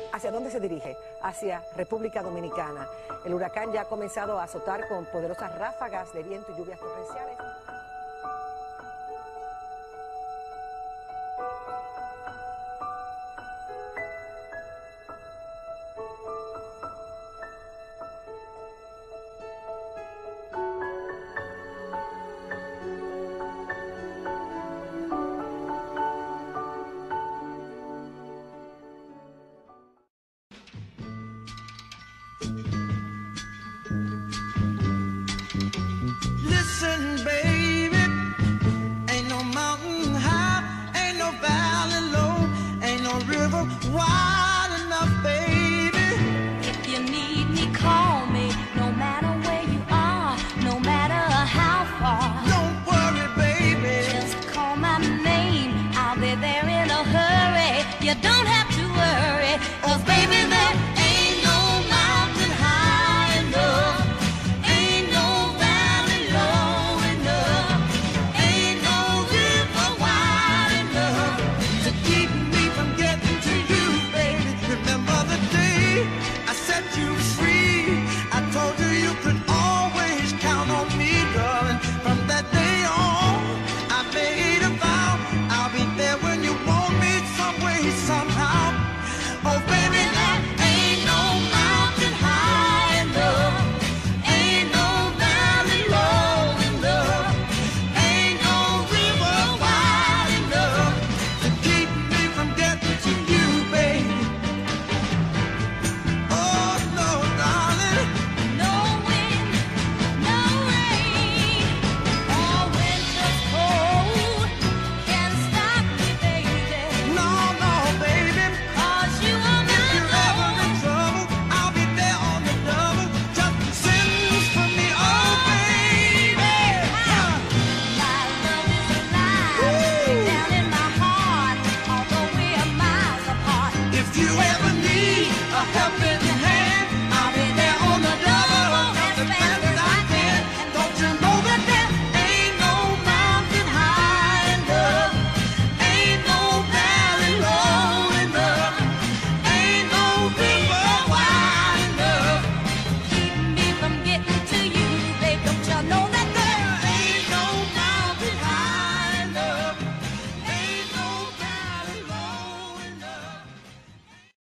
¿Hacia dónde se dirige? Hacia República Dominicana. El huracán ya ha comenzado a azotar con poderosas ráfagas de viento y lluvias torrenciales. Listen, baby, ain't no mountain high, ain't no valley low, ain't no river wide enough, baby. If you need me, call me, no matter where you are, no matter how far. Don't worry, baby, Just call my name, I'll be there in a hurry. You don't have to